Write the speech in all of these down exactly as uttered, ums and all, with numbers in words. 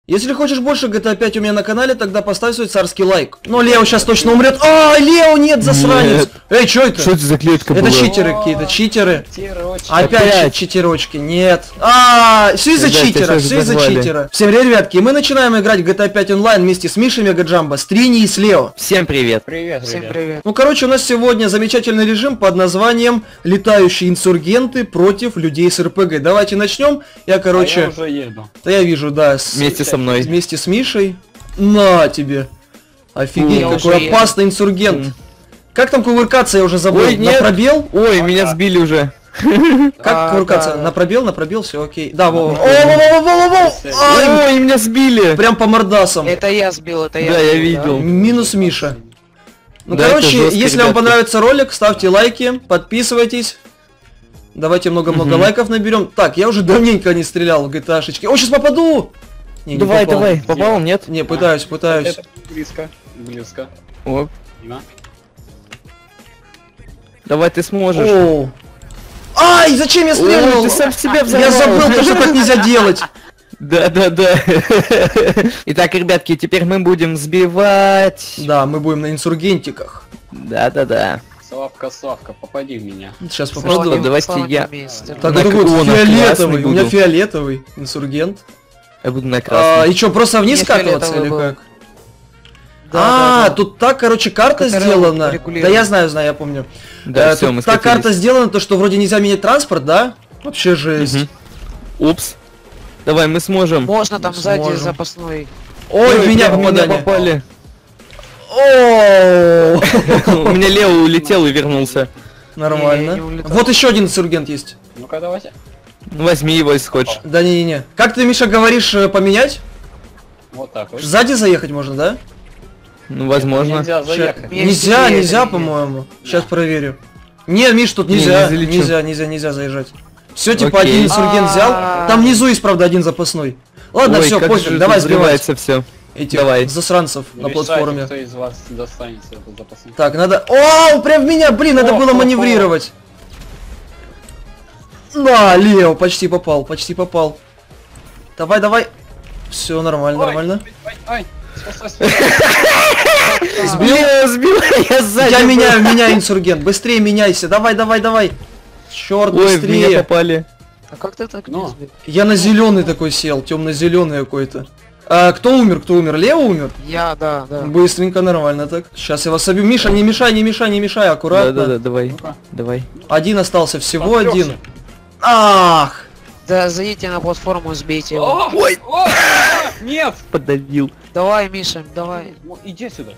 Если хочешь больше джи ти эй пять у меня на канале, тогда поставь свой царский лайк. Но Лео сейчас точно умрет. А, Лео нет, засранец. Нет. Эй, что это? Что это за клетка Это была? читеры какие-то, читеры. Читерочки. Опять, Опять. читерочки, нет. А, все из-за читера, все из-за читера. Всем привет, ребятки, мы начинаем играть в джи ти эй пять онлайн вместе с Мишей Мегаджамбо, с Трини и с Лео. Всем привет. Привет, Всем ребят. привет. Ну, короче, у нас сегодня замечательный режим под названием «Летающие инсургенты против людей с эр пэ гэ». Давайте начнем. Я, короче... А я уже еду. Да я вижу, да. С... Вместе со мной. Вместе с Мишей. На тебе. Офигеть, Я какой уже опасный инсургент. Mm. Как там кувыркаться, я уже забыл. Ой, на нет. пробел? Ой, меня сбили уже. Как А, кувыркаться? да. На пробел, на пробел, все окей. Да, во. О, во, во, во, во, во. Ай, Ой, меня сбили. прям по мордасам. Это я сбил, это я Да, я сбил, видел. Минус Миша. Ну, Да, это короче, жестко, если вам ребятки. понравится ролик, ставьте лайки, подписывайтесь. Давайте много-много Мгм. лайков наберем. Так, я уже давненько не стрелял в джи ти эй-шечки. О, сейчас попаду! Не, не Давай, попал. давай. Попал, нет? Не, пытаюсь, пытаюсь. Это близко. Близко. О, Мимо. давай, ты сможешь. О. Ай, зачем я Ой, стрельнул? ты сам в себя взорвал. Я забыл, то, что так нельзя делать. Да, да, да. Итак, ребятки, теперь мы будем сбивать. Да, мы будем на инсургентиках. Да, да, да. Славка, Славка, попади в меня. Сейчас Что, попаду. давайте я- Так, На это вот крона фиолетовый. красный У меня буду. фиолетовый инсургент. Я буду на А, красный. и что, просто вниз Мне скатываться фиолетовый или был. как? Да, А, да, да. тут так, короче, карта Которая сделана. Да регулирует. я знаю, знаю, я помню. Да, Э, все, тут мы так карта скатились. сделана, то что вроде нельзя менять транспорт, да? Вообще жесть. Мгм. Упс. Давай, мы сможем. Можно там сзади Сможем. запасной. Ой, в меня прям попадание. попали. О, У меня Лео улетел и вернулся. Не, я нормально. не улетал. Вот еще один инсургент есть. Ну-ка, давайте. Возьми его, если хочешь. Да не-не-не. Как ты, Миша, говоришь, э, поменять? Вот так вот. Сзади заехать можно, да? Ну, возможно. Нельзя Ща- заехать. Мне Нельзя, сидеть, нельзя, или- по-моему. Сейчас проверю. Не, Миш, тут Не, нельзя. не залечу. Нельзя, нельзя, нельзя заезжать. Все, типа, Окей. один инсургент взял. А. Там внизу есть, правда, один запасной. Ладно, Ой, все, как пофиг, же давай сбивать взрывается все. этих давай. засранцев на Решайте, платформе. кто из вас достанется этот запасной. Так, надо... О, прям в меня, блин, надо О, было о, маневрировать. Да, Лео, почти попал, почти попал. Давай, давай. Все нормально, Ой, нормально. Ай, ай, спасай, спасай. Сбил? Лео сбил, я сзади. Я был. меняю, меняю инсургент. Быстрее меняйся. Давай, давай, давай. Черт, Ой, в меня быстрее. попали. А как ты так Но. не сбил? Я на зеленый такой сел, темно-зеленый какой-то. А, кто умер, кто умер? Лео умер? Я, да, да. Быстренько, нормально так. Сейчас я вас собью. Миша, не мешай, не мешай, не мешай, аккуратно. Да, да, да, давай. Ну-ка. Давай. Один остался, всего Попёрся. один. Ах! Да, зайдите на платформу, сбейте его. О, Ой. о, а, нет! Подавил. Давай, Миша, давай. Ну, иди сюда.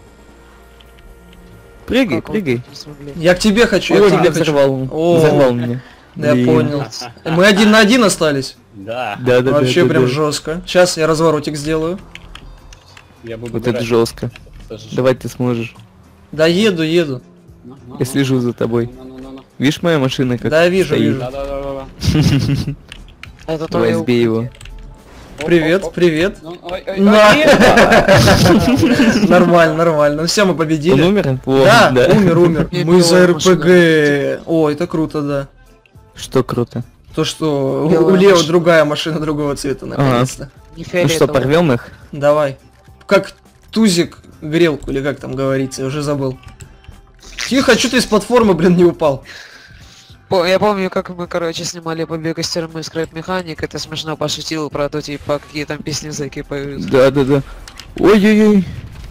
Прыгай, Как вы прыгай. не смогли? Я к тебе хочу, я Ой, к тебе меня хочу. взорвал. О. Взорвал меня. Да, я Блин. понял. Мы один на один остались. Да. Да, да, да. Вообще да, прям да. жестко. Сейчас я разворотик сделаю. Я буду Вот это играть. жестко. Это же- Давай ты сможешь. Да еду, еду. Ну, ну, Я ну. слежу за тобой. Ну, ну, ну, ну. Видишь, моя машина как Да, я вижу, стоит? вижу. Да, да, да, да, да. Это Давай, твое сбей его. Оп, Привет, оп, оп. привет. Ну, ой, ой, На. ой, нет. Нормально, нормально. Ну все, мы Он победили. умер? О, Да, умер, умер. Мне Мы за белая эр пэ гэ. О, это круто, да. Что круто. То, что у- у Белая Лео машина. другая машина другого цвета, наконец-то. Не Ну что, фиолетовый. порвем их? Давай. Как тузик грелку, или как там говорится, я уже забыл. Тихо, что ты из платформы, блин, не упал? По- Я помню, как мы, короче, снимали побег из тюрьмы Scrap Mechanic, это смешно пошутил про то, типа, какие там песни зэки поют. Да, да, да. Ой-ой-ой.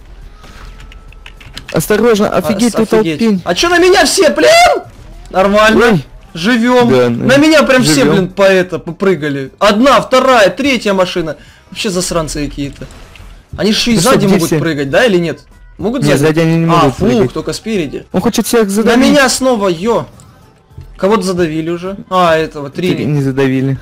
Осторожно, офигеть, А, тут офигеть. толпень. А чё на меня все, блин? Нормально. Ой. Живем. Да, на меня прям все, живем. блин, по это, попрыгали. Одна, вторая, третья машина. Вообще засранцы какие-то. Они же и Ну что, сзади где могут все? прыгать, да, или нет? Могут Нет, сзади они не А, могут фух, прыгать. только спереди. Он хочет всех На задавить. меня снова, ё. Кого-то задавили уже. А, этого, Три три. не задавили.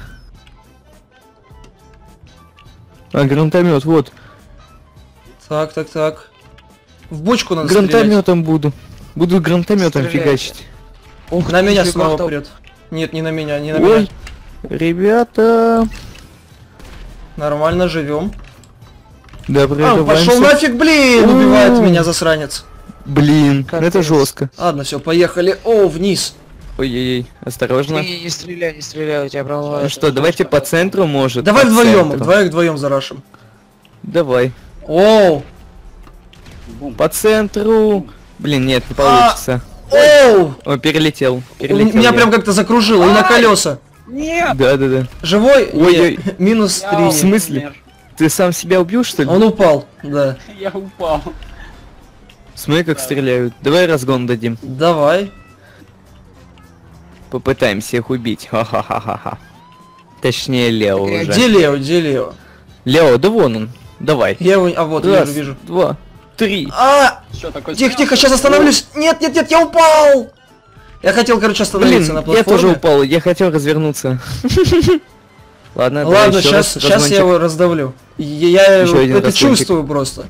А, гранатомет, вот. Так, так, так. В бочку надо стрелять. Гранатометом буду. Буду гранатометом Стреляйте. фигачить. Ух, На меня нифига снова там. прет. Нет, не на меня, не на меня. Ой, ребята. Нормально, живем. Да, А, прорываемся. пошел нафиг, блин! У. Убивает меня засранец. Блин, Капец. это жестко. Ладно, все, поехали. О, вниз. Ой-ой-ой, осторожно. Не, не стреляй, не стреляй, у тебя провал. Ну что, давайте по центру, может. Давай по вдвоем, центру. давай вдвоем зарашим. Давай. Оу! Бум. По центру. Блин, нет, не получится. Оу! О, перелетел. У перелетел меня я. прям как-то закружило, и на колеса. Нет! Да, да, да. Живой? Ой-ой. Нет. Минус Я три. В смысле? Ты сам себя убил, что ли? Он упал, да. Я упал. Смотри, как стреляют. Давай разгон дадим. Давай. Попытаемся их убить. Ха-ха-ха-ха-ха. Точнее, Лео Так, уже. Где Лео, где Лео? Лео, да вон он. Давай. Я его... А вот, Раз, вижу, вижу. два, три. А! Что такое? Тихо, тихо, сейчас остановлюсь. Нет, нет, нет, я упал! Я хотел, короче, остановиться Блин, на я платформе. тоже упал, я хотел развернуться. Ладно, давай Ладно, еще сейчас, раз сейчас я разгончик. его раздавлю. Я, я Еще вот один это разгончик. чувствую просто.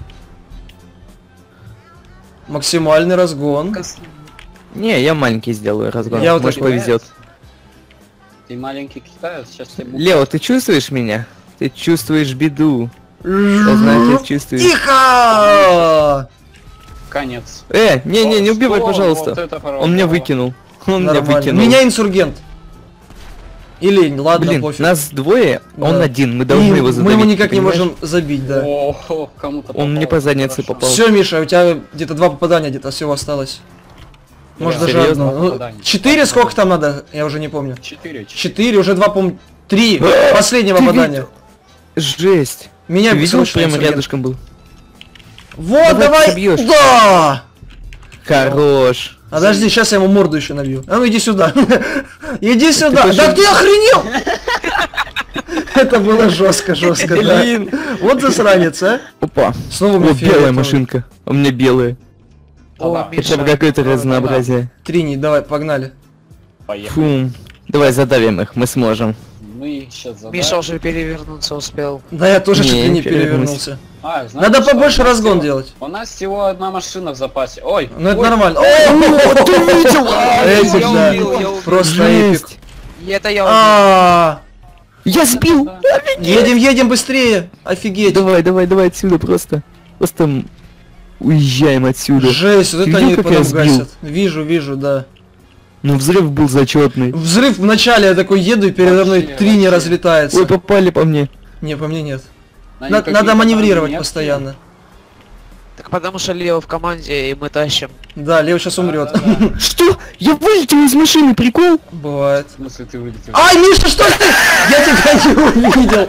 Максимальный разгон. Не, я маленький сделаю разгон. Я вот Может, такой. повезет. Ты маленький китаец, сейчас тебе буду. Лео, ты чувствуешь меня? Ты чувствуешь беду. Я знаю, ты чувствуешь. Тихо! Конец. Э, не, не, не О, убивай, что? Вот пожалуйста. это Он меня здорово. выкинул. Он меня Нормально. выкинул. Меня инсургент. Или, ладно, Блин, пофиг. нас двое, он Да. один, мы должны И его задавить. мы его никак ты не понимаешь? можем забить, да. О, кому-то Он мне попал. по заднице Хорошо. попал. Все, Миша, у тебя где-то два попадания где-то всего осталось. Может Да, даже серьезно? одно. Ну, Попадание. четыре сколько там надо? Я уже не помню. Четыре. четыре. Четыре, уже два, по три. Последнее Ты попадание. Жесть. Меня Ты видел, срочно прямо инсургент. рядышком был? Вот, Давай, давай! собьешь. Да! Хорош. Подожди, сейчас я ему морду еще набью. А ну иди сюда. Иди сюда. пошел. Да ты охренел! Это было жестко, жестко, да. Блин. Вот засранец, а? Опа. Снова у меня Вот белая фиолетовый. машинка. У меня белая. О, Да-да. Миша. Хотя бы какое-то разнообразие. Трини, давай, погнали. Поехали. Фу. Давай задавим их, мы сможем. Мы сейчас задали. Миша уже перевернуться успел. Да я тоже Не, чуть ли не перевернулся. перевернулся. А, знаете Надо что? побольше У нас разгон всего- делать. У нас всего одна машина в запасе. Ой, Ну это ой, нормально. ой, О, ты видел? я Эпик, да. убил, я убил. Просто эпик. Жесть. И это я убил. А, Я сбил! едем, едем быстрее. Офигеть. Давай, давай, давай отсюда просто. Просто м, уезжаем отсюда. Жесть, вот Ты это видел, они как потом я сбил? гасят. Вижу, вижу, да. Ну взрыв был зачетный. Взрыв в начале, я такой еду и передо мной Вообще, Трини вообще. разлетается. Ой, попали по мне. Не, по мне нет. Да На- никакие Надо там маневрировать нет. постоянно. Так потому что Лео в команде, и мы тащим. Да, Лео сейчас умрет. Да-да-да. Что? Я вылетел из машины, прикол? Бывает. В смысле ты вылетел? Ай, Миша, что ты? Я тебя не увидел.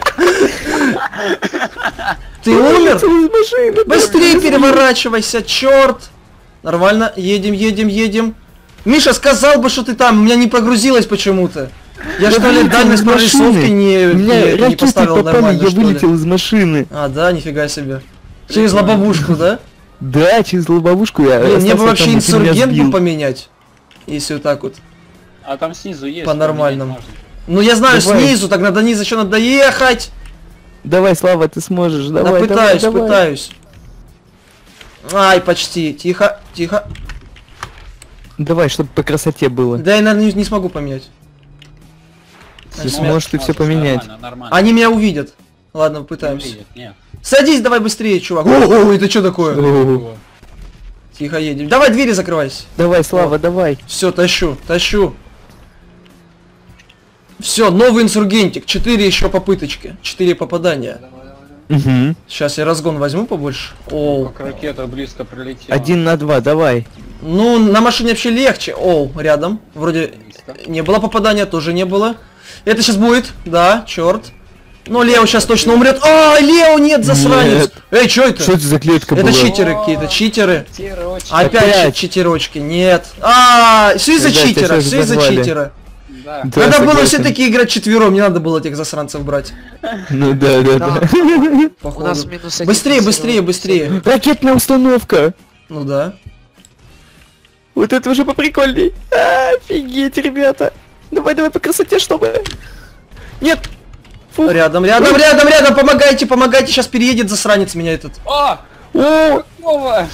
Ты умер? Вылетел из машины. Быстрее переворачивайся, черт. Нормально, едем, едем, едем. Миша, сказал бы, что ты там, у меня не прогрузилось почему-то. Я что ли вылетел дальность из машины. прорисовки не, У меня не- не ракеты поставил попали, нормально, я что ли? вылетел из машины. А, да, нифига себе. Через лобовушку, да? Да, через лобовушку я Блин, мне бы остался вообще там, и ты меня инсургент бы сбил. поменять. Если вот так вот. А там снизу есть. По-нормальному. поменять можно. Ну я знаю, Давай. снизу, так надо низу еще надо доехать. Давай, Слава, ты сможешь. Да, Давай, давай, пытаюсь, давай. пытаюсь. Ай, почти. Тихо, тихо. Давай, чтобы по красоте было. Да я, наверное, не, не смогу поменять. Ты Сможешь, сможешь ты все Сможешь, поменять. Нормально, нормально. Они меня увидят. Ладно, Не попытаемся. увидят, нет. Садись давай быстрее, чувак. О, это что такое? О, Тихо, едем. Давай двери закрывайся. Давай, Слава, давай. Все, тащу, тащу. Все, новый инсургентик. Четыре еще попыточки. Четыре попадания. Угу. Сейчас я разгон возьму побольше. О, Как ракета близко прилетела. Один на два, давай. ну на машине вообще легче. О, рядом. Вроде Близко. не было попадания, тоже не было. Это сейчас будет, да, черт. Но Лео сейчас точно умрет. А, Лео нет, засранец. Нет. Эй, что это? Что это за клетка Это была? читеры какие-то, читеры. Тирочек. Опять, Опять. чи- читерочки, нет. А, все из-за Ребят, тебя читера, всё все из-за зазвали. читера. Да. Да, Надо было согласен. все-таки играть четвером, не надо было этих засранцев брать. Ну да, да, да. Да. У Походу. нас минус один. Быстрее, на быстрее, сегодня. быстрее. Ракетная установка. Ну да. Вот это уже поприкольней. А, офигеть, ребята. Давай, давай по красоте, чтобы... Нет. Фу. Рядом, рядом, рядом, рядом, помогайте, помогайте, сейчас переедет засранец меня этот. О! О, Какого?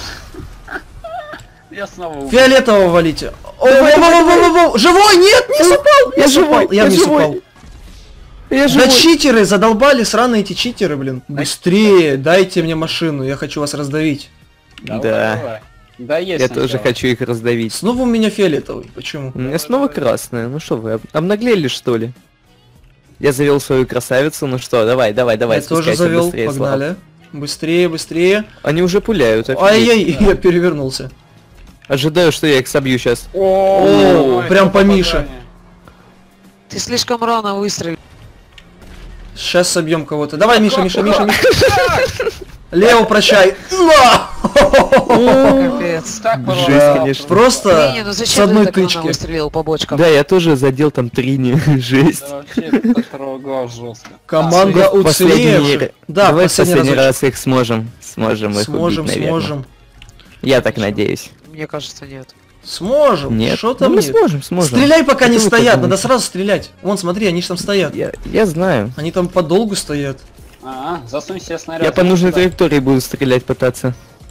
Я снова умер. Фиолетового валите. О, Давай, во, во, во, во, во, во. Живой, нет, не упал, я живой, упал, я я вниз живой. упал. я Да живой. читеры, задолбали сраные эти читеры, блин. Быстрее, дайте мне машину, я хочу вас раздавить. Давай, Да. давай. Да, есть Я сначала. тоже хочу их раздавить. Снова у меня фиолетовый, почему? У меня снова красная. Ну что вы, об- обнаглели что ли? Я завел свою красавицу, ну что, давай, давай, давай, Я тоже спускайся завел, быстрее, Слава. погнали. Быстрее, быстрее. Они уже пуляют, офигеть. Ай-яй, я перевернулся. Ожидаю, что я их собью сейчас. О, прям по Мише. Ты слишком рано выстрелил. Сейчас собьем кого-то. Давай, Миша, Миша, Миша, Миша. Лео, прощай. На! Капец. Так Жесть, Да, конечно. Просто Не, ну с зачем одной ты так рано тычки. выстрелил по бочкам? Да, я тоже задел там Трини. Жесть. Это вообще потрогал жестко. Команда В последний- уцелеет. Да, Давай в последний последний разочек. раз их сможем. Сможем их Сможем, убить, наверное. сможем. Я так надеюсь. Мне кажется, нет. Сможем. Нет, Что ну там мы нет? сможем, сможем. Стреляй, пока не Что вы стоят. Надо подумаете? сразу стрелять. Вон, смотри, они же там стоят. Я, я знаю. Они там подолгу стоят. А, засунь себе снаряд. Я по нужной сюда. траектории буду стрелять пытаться.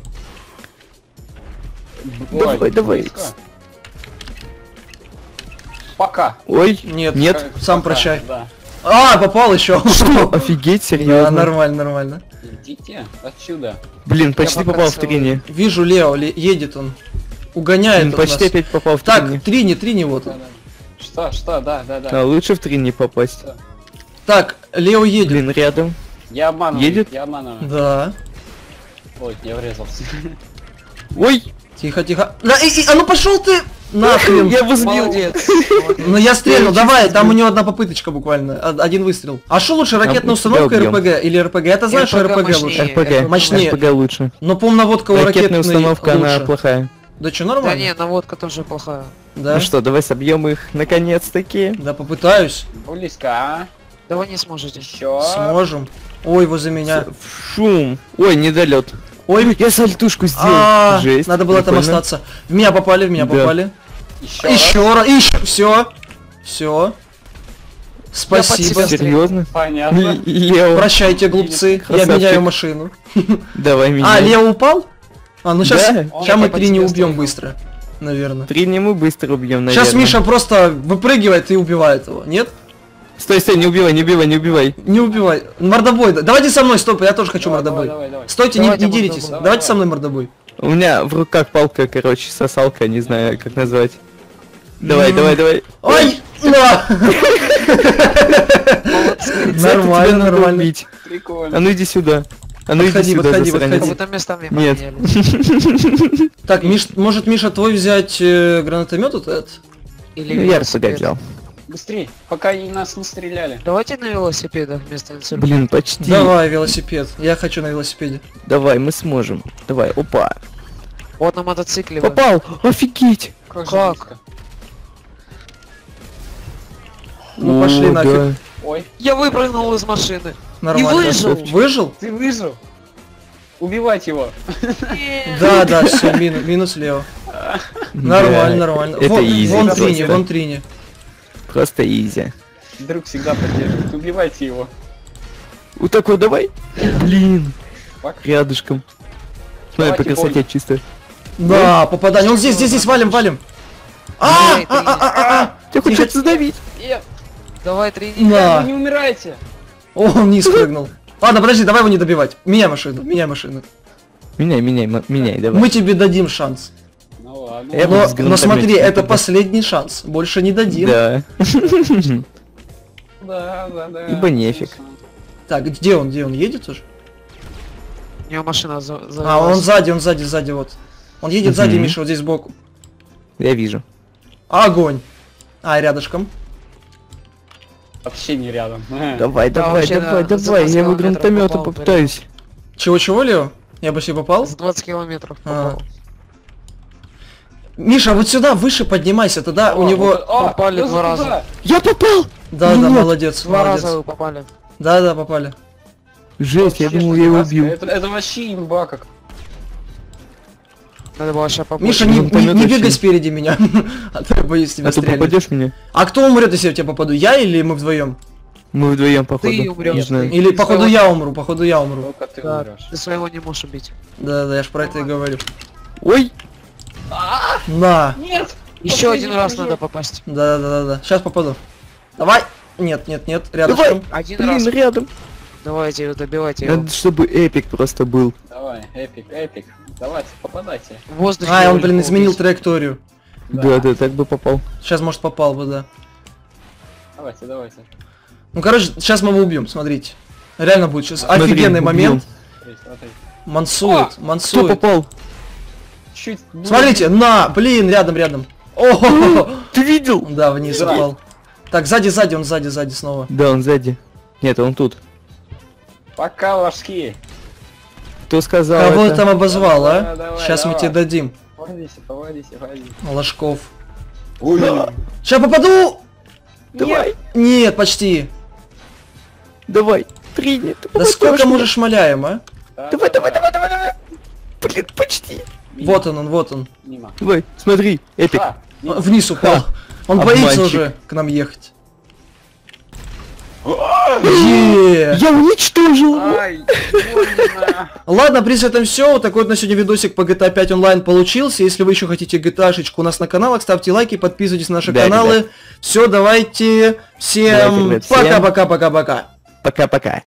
Ой, Давай, давай. близко. Пока. Ой, Нет. нет. Как- Сам пока, прощай. Да. А, попал еще. Офигеть, Да, серьезно. нормально, нормально. Идите отсюда. Блин, почти пока попал в целый. Трини. Вижу, Лео, ле- едет он. Угоняет Блин, он почти нас. опять попал в Так, Трини. Трини, Трини вот он. Да-да. Что, что, да, да, да. А, лучше в Трини попасть. Так, Лео едет. Блин, рядом. Я обманываю. Едет? Я обманываю. Да. Ой, я врезался. Ой, Тихо, тихо. Да, и, и- а ну пошел ты нахрен. я его сбил. Молодец. Ну я стрельнул, Я давай, чуть там у сбил. него одна попыточка буквально, од- один выстрел. А что лучше, мы ракетная тебя установка или убьем. РПГ? Или РПГ? Это знаешь, что РПГ РПГ мощнее. лучше? РПГ. Мощнее. РПГ лучше. Но по наводка у Ракетная ракетной установка, она лучше. плохая. Да что, Да нормально? не, наводка тоже плохая. Да? Ну что, давай собьем их наконец-таки. Да попытаюсь. Близко, а? Да вы не сможете. Еще. Сможем. Ой, возле меня. Шум. Ой, недолет. Ой, Я сальтушку сделал. а, Жесть. надо было там прикольно. остаться. В меня попали, в меня Да. попали. Еще. раз. Еще раз, еще, все. Все. под Спасибо. себя Серьезно? Понятно. Л- Лео. Прощайте, глупцы. Я Красавчик. меняю машину. Давай меня. А, Лео упал? А, ну сейчас, Да. сейчас мы Он три не под себя убьем стоял. быстро. Наверное. Трини мы быстро убьем, наверное. Сейчас Миша просто выпрыгивает и убивает его. Нет? Стой, стой, не убивай, не убивай, не убивай. Не убивай. Мордобой. да- Давайте со мной, стоп, я тоже хочу Давай, мордобой. давай, давай, давай. Стойте, не, Давайте не деритесь. мордобой. Давайте Давай. со мной мордобой. У меня в руках палка, короче, сосалка, не знаю, как назвать. Давай, М. давай, давай. Ой! На! Обязательно Нормально, надо нормально. убить. Прикольно. А ну иди сюда. А ну Подходи, иди сюда, подходи, засранец. подходи. Как будто местами Нет. поменялись. Так, Миш, может, Миша, твой взять э, гранатомет вот этот? Или Ну, я велосипед. РПГ взял. Быстрей, пока и нас не стреляли. Давайте на велосипедах вместо инсульта. Блин, почти. Давай, велосипед. Я хочу на велосипеде. Давай, мы сможем. Давай, опа. Вот на мотоцикле. вы. Попал! Офигеть! Как? же Как? близко. Ну, пошли О, нафиг. да. Ой, Я выпрыгнул из машины. Нормально. выжил. Выжил? ты выжил. Убивать его. Да, да, все, минус, минус Лео. Нормально, нормально. Это Вон, изи вон просто. Трини, вон Трини. Просто изи. Друг всегда поддерживает. Убивайте его. Вот так вот давай. Блин. Так. Рядышком. Смотри, по Давайте красоте бой. чисто. Да, попадание. Он здесь, здесь, здесь, валим, валим. А, Давай, а, а, а, а. Тебя Тихо. хочет задавить. Нет, Давай, трени. вы На. не умираете. О, он вниз прыгнул. Ладно, подожди, давай его не добивать. Меняй машину, меняй машину. Меняй, меняй, м- меняй, давай. Мы тебе дадим шанс. Ну ладно. Я буду Но, с но гранатометом смотри, это туда. последний шанс. Больше не дадим. Да. Да, да, да. Ибо нефиг. Так, где он, где он? Едет уже? У него машина за А, он завелась. сзади, он сзади, сзади, вот. Он едет сзади, Мгм. Миша, вот здесь сбоку. Я вижу. Огонь. А, рядышком. Вообще не рядом. Давай, Да, давай, вообще, давай, да, за давай. Я его двадцать километров гранатометом попал, попытаюсь. Чего-чего, Лео? Я бы себе попал? С двадцати километров А. попал. Миша, вот сюда выше поднимайся, тогда у О, него... вот- о, попали ну два раза. туда. Я попал! Да, да, Вот. молодец, Два молодец. раза вы попали. Да, да, попали. Жесть, я Вообще, думал, что я его дурацкое. убил. Это, это вообще имба как. Надо было сейчас побольше. Миша, не, не, гранатомет не вообще. бегай спереди меня, а то я боюсь тебя А то стрелять. попадешь меня? А кто умрет, если я в тебя попаду? Я или мы вдвоем? Мы вдвоем походу. Ты умрёшь, Не знаю. ты. Или походу я умру, походу я умру. Только ты Да, умрешь. ты своего не можешь убить. Да, да, я ж про это и говорю. Ой! На. Нет! Еще Последний один раз прыжок. надо попасть. Да, да, да, да. Сейчас попаду. Давай. Нет, нет, нет, рядышком. Один Блин, раз. рядом. Давайте его, добивайте его. Надо, чтобы эпик просто был. Давай, эпик, эпик. Давайте, попадайте. В воздухе А, его он, блин, легко изменил убить. траекторию. Да, да, так бы попал. Сейчас, может, попал бы, да. Давайте, давайте. Ну, короче, сейчас мы его убьем, смотрите. Реально будет сейчас Смотри, офигенный убьем. момент. Смотри, смотри. Мансует, Кто мансует. попал? Чуть. Смотрите, на, блин, рядом, рядом. О, Ты видел? да, вниз Да. упал. Так, сзади, сзади, он сзади, сзади снова. Да, он сзади. Нет, он тут. Пока ложки. Кто сказал Кого это? там обозвал, Давай, а? давай, Сейчас мы давай. тебе дадим. Поводись, поводись, поводись. Ложков. Ой. Сейчас попаду! Давай, Нет, почти. давай. Принято. Да Попадёшь сколько меня. мы же шмаляем, а? Давай, давай, давай, давай, давай. Блин, почти. Вот он, он, вот он. Мимо. Давай, смотри, эпик. А, мимо. Вниз упал. Он Обманщик. боится уже к нам ехать. Е. Я уничтожил его. Ай, больно. Ладно, в принципе, это все. Вот такой вот на сегодня видосик по джи ти эй пять онлайн получился. Если вы еще хотите джи ти эй-шечку у нас на каналах, ставьте лайки, подписывайтесь на наши Да, каналы. ребят. Все, давайте. Всем Давайте, ребят, всем. пока-пока-пока-пока. Пока-пока.